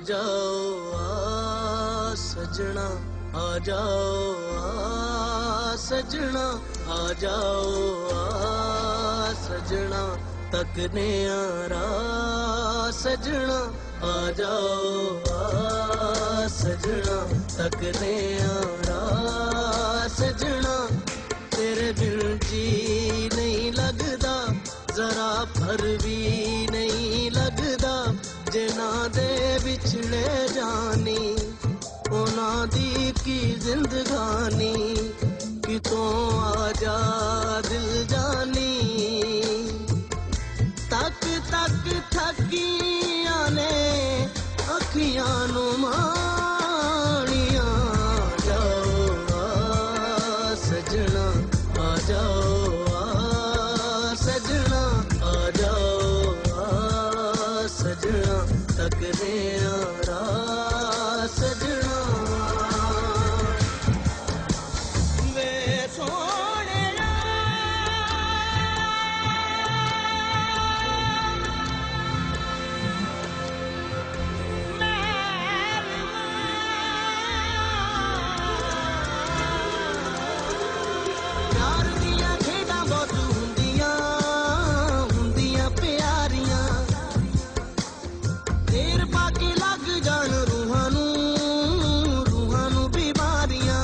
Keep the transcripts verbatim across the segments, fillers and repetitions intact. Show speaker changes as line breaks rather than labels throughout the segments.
जाओ आ सजना, आ जाओ आ सजना, आ जाओ आ सजना, तकने आरा सजना, आ जाओ आ सजना, तकने आरा सजना। तेरे बिन जी नहीं लगदा, जरा भर भी नहीं लगदा, जिना दे बिछड़े जानी उना दी की जिंदगानी। कितों आजा दिल जानी, तक तक थकिया ने अखियां नू माणिया। जाओ आ सजना, आ जाओ आ सजना, आ जाओ आ सजना, तकने आरा सजना। वे सोने प्यार दियां खेडां बहुत हुंदियां, हुंदियां प्यारियां। देर पाके लग जान रूहां नू, रूहां नू बीमारियां।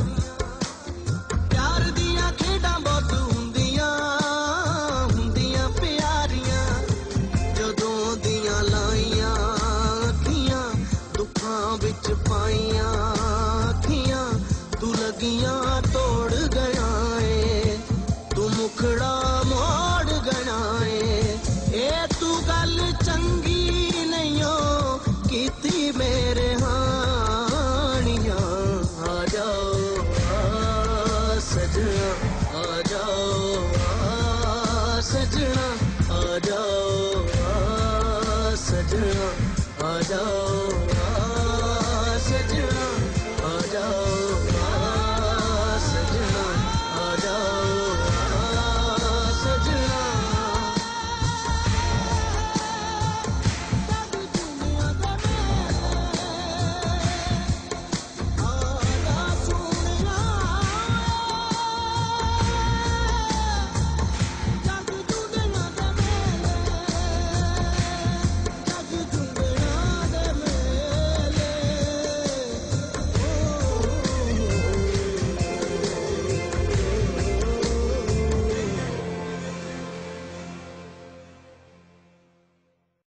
प्यार दियां खेडां बहुत हुंदियां, हुंदियां प्यारियां। जदों दियां लाइयां अखियां, दुखां विच पाइयां अखियां। तू लगियां तोड़ गया है, तू मुखड़ा मोड़ गया है। ए तू गल चंगी नहीं हो कीती मेरे हानियां। आ जाओ आ सजना, आ जाओ आ सजना, आ जाओ आ सजना, आ जाओ